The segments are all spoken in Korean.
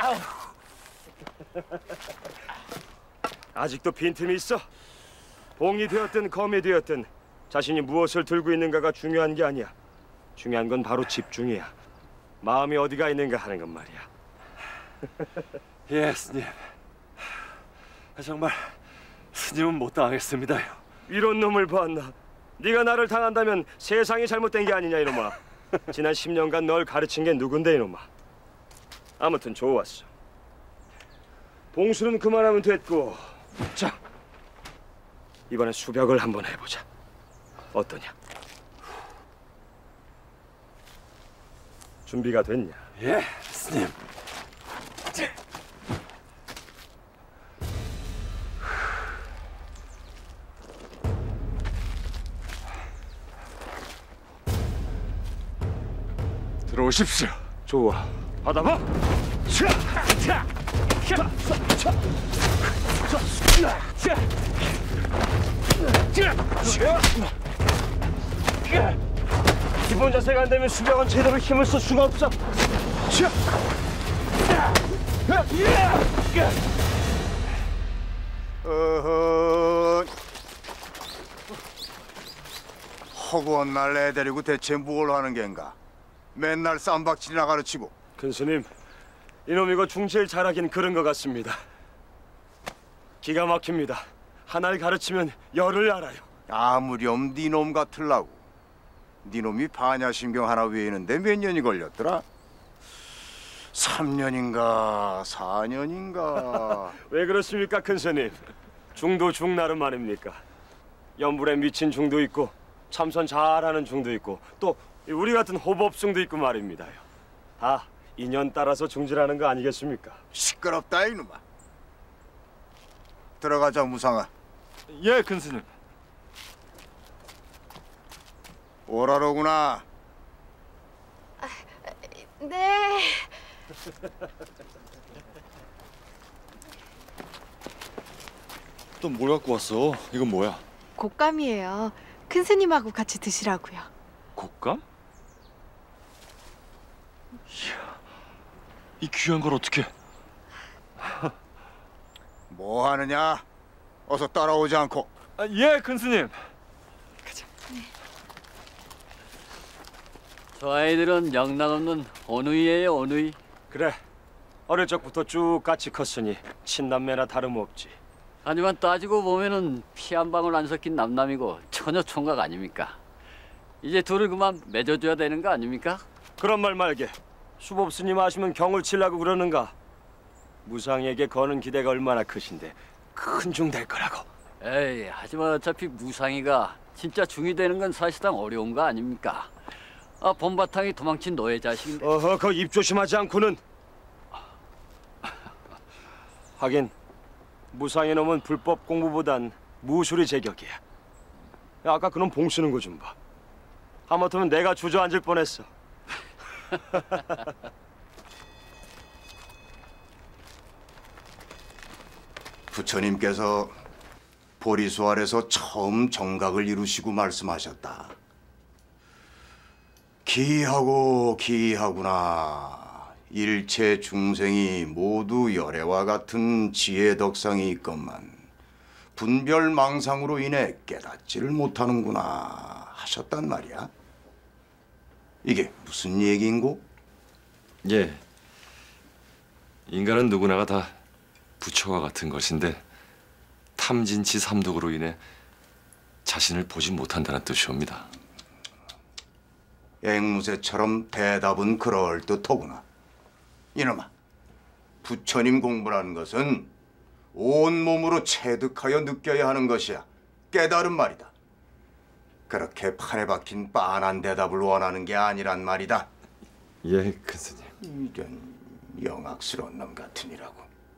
아직도 빈틈이 있어? 봉이 되었든 검이 되었든 자신이 무엇을 들고 있는가가 중요한 게 아니야. 중요한 건 바로 집중이야. 마음이 어디가 있는가 하는 건 말이야. 예, 스님. 정말 스님은 못 당하겠습니다요. 이런 놈을 봤나? 네가 나를 당한다면 세상이 잘못된 게 아니냐 이놈아. 지난 10년간 널 가르친 게 누군데 이놈아. 아무튼 좋았어. 봉수는 그만하면 됐고, 자, 이번엔 수벽을 한번 해보자. 어떠냐? 준비가 됐냐? 예, 스님. 들어오십시오. 좋아. 받아봐. 기본 자세가 안 되면 수병은 제대로 힘을 쓸 수가 없어. 허구한 날 애 데리고 대체 뭘 하는 겐가? 맨날 쌈박질이나 가르치고. 큰 스님, 이놈 이거 중제일 잘하긴 그런 것 같습니다. 기가 막힙니다. 하나를 가르치면 열을 알아요. 아무렴 니놈 같을라고. 니놈이 반야심경 하나 외우는데 몇 년이 걸렸더라? 3년인가 4년인가. 왜 그렇습니까, 큰 스님? 중도 중나름 아닙니까? 연불에 미친 중도 있고 참선 잘하는 중도 있고 또 우리 같은 호법승도 있고 말입니다요. 다 인연 따라서 중지라는 거 아니겠습니까? 시끄럽다 이놈아. 들어가자 무상아. 예, 큰 스님. 오라로구나. 네. 또 뭘 갖고 왔어? 이건 뭐야? 곶감이에요. 큰 스님하고 같이 드시라고요. 곶감? 이야, 이 귀한 걸 어떻게? 뭐 하느냐? 어서 따라오지 않고. 예, 큰 스님. 저 아이들은 영락없는 어누이예요, 어누이. 그래, 어릴 적부터 쭉 같이 컸으니 친남매나 다름없지. 하지만 따지고 보면은 피 한 방울 안 섞인 남남이고 처녀 총각 아닙니까? 이제 둘을 그만 맺어줘야 되는 거 아닙니까? 그런 말 말게. 수법 스님 아시면 경을 치려고 그러는가? 무상에게 거는 기대가 얼마나 크신데 큰 중 될 거라고. 에이, 하지만 어차피 무상이가 진짜 중이 되는 건 사실상 어려운 거 아닙니까? 아, 본바탕이 도망친 노예 자식인데. 어허, 그 입 조심하지 않고는. 하긴 무상의 놈은 불법 공부보단 무술이 제격이야. 야, 아까 그놈 봉 쓰는 거 좀 봐. 하마터면 내가 주저앉을 뻔했어. 부처님께서 보리수활에서 처음 정각을 이루시고 말씀하셨다. 기이하고 기이하구나. 일체 중생이 모두 열애와 같은 지혜 덕상이 있건만 분별망상으로 인해 깨닫지를 못하는구나 하셨단 말이야. 이게 무슨 얘기인고? 예. 인간은 누구나가 다 부처와 같은 것인데 탐진치 삼독으로 인해 자신을 보지 못한다는 뜻이옵니다. 앵무새처럼 대답은 그럴듯하구나. 이놈아, 부처님 공부라는 것은 온몸으로 체득하여 느껴야 하는 것이야. 깨달은 말이다. 그렇게 판에 박힌 빤한 대답을 원하는 게 아니란 말이다. 예, 큰 스님. 이런 영악스러운 놈 같으니라고.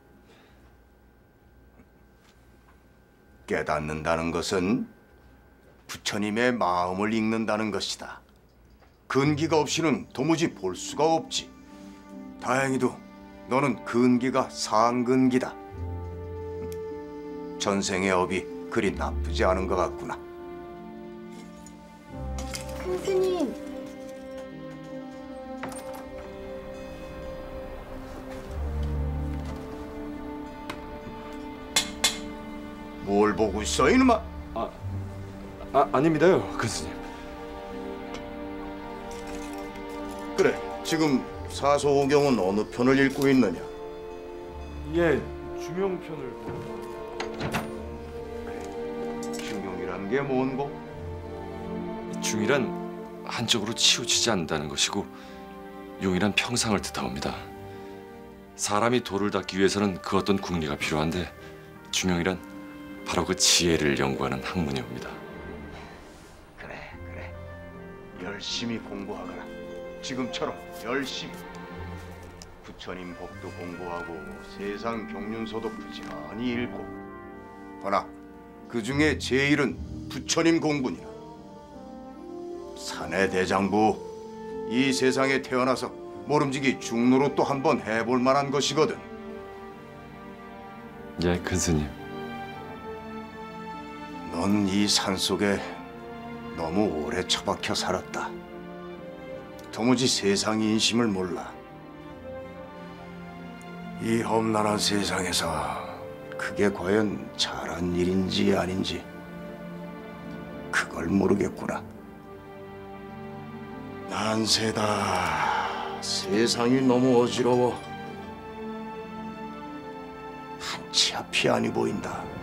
깨닫는다는 것은 부처님의 마음을 읽는다는 것이다. 근기가 없이는 도무지 볼 수가 없지. 다행히도 너는 근기가 상근기다. 전생의 업이 그리 나쁘지 않은 것 같구나. 큰 스님. 뭘 보고 있어 이놈아? 아닙니다요, 큰 스님. 그래, 지금 사소오경은 어느 편을 읽고 있느냐? 예, 중용편을. 중용이란 게 뭔고? 중이란 한쪽으로 치우치지 않는다는 것이고 용이란 평상을 뜻하옵니다. 사람이 도를 닦기 위해서는 그 어떤 궁리가 필요한데 중용이란 바로 그 지혜를 연구하는 학문이옵니다. 그래. 열심히 공부하거라. 지금처럼 열심히. 부처님 법도 공부하고 세상 경륜서도 부지런히 읽고. 허나 그 중에 제일은 부처님 공부니라. 사내 대장부, 이 세상에 태어나서 모름지기 중노로 또 한번 해볼 만한 것이거든. 예, 큰 스님. 넌 이 산속에 너무 오래 처박혀 살았다. 도무지 세상 인심을 몰라. 이 험난한 세상에서 그게 과연 잘한 일인지 아닌지 그걸 모르겠구나. 난세다. 세상이 너무 어지러워. 한치 앞이 아니 보인다.